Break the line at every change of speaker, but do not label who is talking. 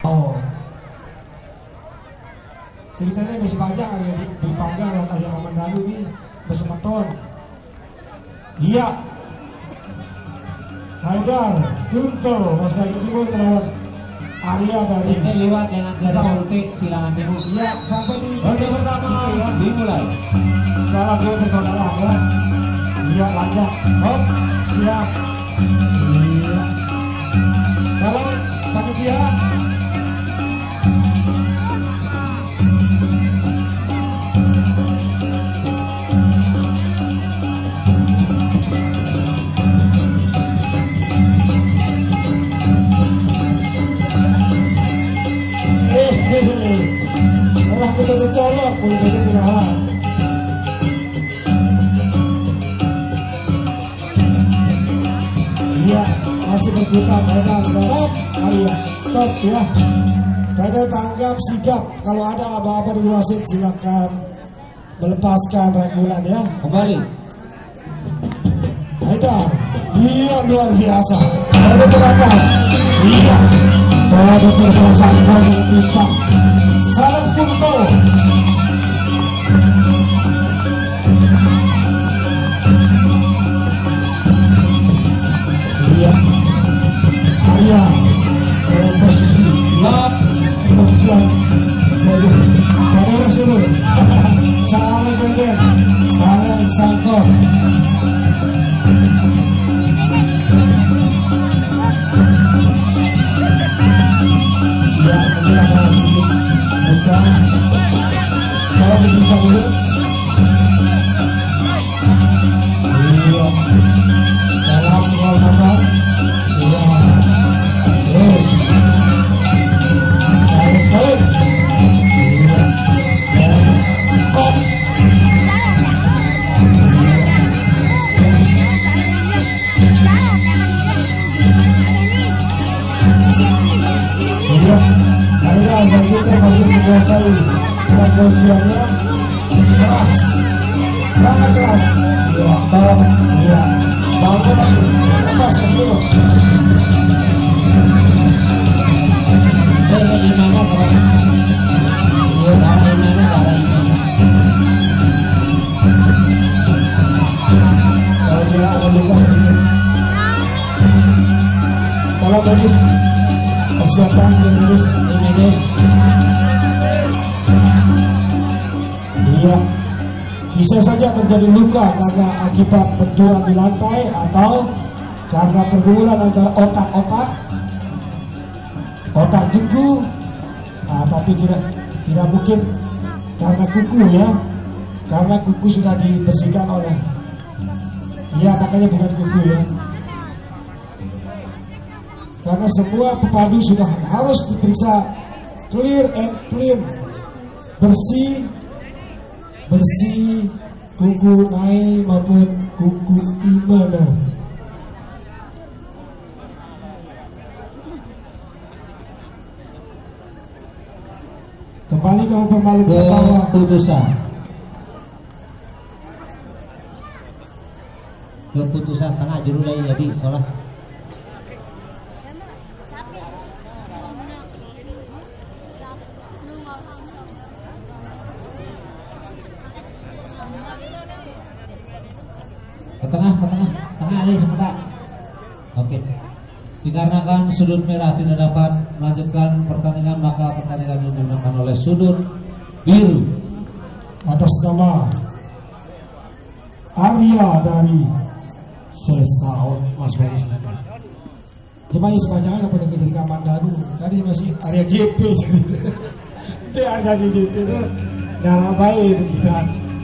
Oh, ceritanya masih banyak ada di Panggang, ada yang Mandalu ini bersemeton. Iya, Haidar, Junto, Mas Bayu Timur melawan Arya dari
ini lewat dengan Sarjati silangan timur.
Iya, sampai di pertama ya
dimulai.
salah dua bersaudara ya. Iya, lanjut. Oh, siap. Iya. Kalau panitia malah kita dicolok, boleh jadi tidak. Iya, masih berputar. Haidar, stop. Arya, stop ya. Haidar tanggap sigap. Kalau ada apa-apa di wasit silakan melepaskan rangkulan ya.
Kembali.
Haidar, iya luar biasa. Haidar teratas. Iya. Kalau dokter selesai kita. Salam Kunto. Iya, Arya dalam posisi lap kemudian dari sini salah gender salah sangkot. Ya, ini adalah sedikit buka kalau bisa dulu. Iya, dalam gol nomor. Iya, terus saya poin. Iya, dan kok. Iya, karena kita masih menguasai kepolisiannya keras, sangat keras. Ya, tolong, ya, bangun lagi, lepas ke seluruh.
Ini gimana bro? Iya, darah ini.
Kalau dia ada luka sedikit. Kalau medis persiapan medis. Iya, bisa saja terjadi luka karena akibat benturan di lantai atau karena pergumulan antara otak jengku. Tapi tidak mungkin karena kuku ya, karena kuku sudah dibersihkan oleh. Iya, makanya bukan kuku ya. Karena semua pepandu sudah harus diperiksa clear and clean, bersih kuku naik maupun kuku imana. Kembali ke pemalu pertama
keputusan tengah jurulai jadi salah. Ke tengah ini sebentar. Oke. Dikarenakan sudut merah tidak dapat melanjutkan pertandingan, maka pertandingan ini dimenangkan oleh sudut biru
atas nama Arya dari Sesaon. Mas Baris. Cuma ini sepanjangnya nggak pada ketika Mandalu. Tadi masih Arya JP. Dia Arya JP itu nama baik kita.